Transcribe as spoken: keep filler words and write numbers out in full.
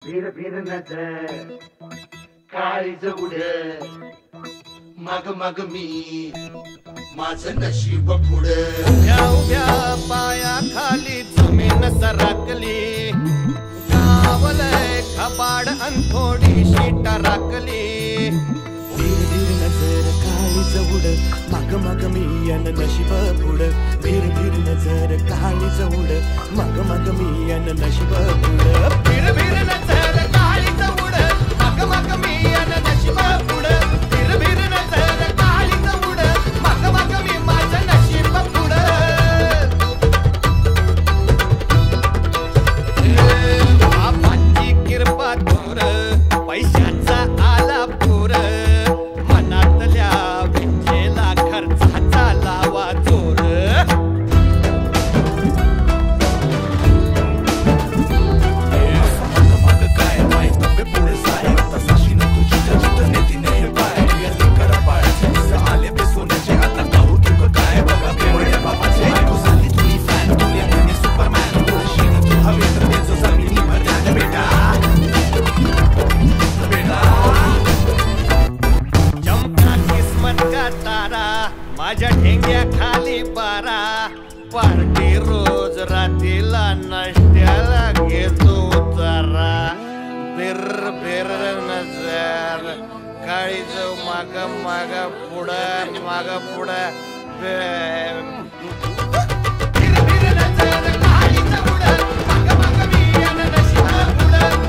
फिर फिर नजर काळीज उड मग मग मी माझं नशीब पुढं. उभ्या उभ्या पायाखाली जमीन सरकली, गावलय खबाड अन थोडीशी टरकली. धीर धीर नजर काळीज उड मग मग मी अन नशीब पुढं. धीर धीर नजर काळीज उड मग मग मी अन नशीब पुढं. फिर फिर नजर काळीज उड मग मग मी अन नशीब पुढं. फिर फिर नजर काळीज उड मग मग मी माझं नशीब पुढं. बापाची किरपा दूर पैशाचा आला पूर, मनातल्या विंचेला खर्चाचा लावा जोर. माझ्या ठेंग्या खाली बारा, पार्टी रोज रात्रीला नाश्त्याला घेतो उतारा. बिर बिर नजर काळीज माग माग पुढं माग पुढं. फिर फिर नजर काळीज उड मग मग मी अन नशीब पुढं.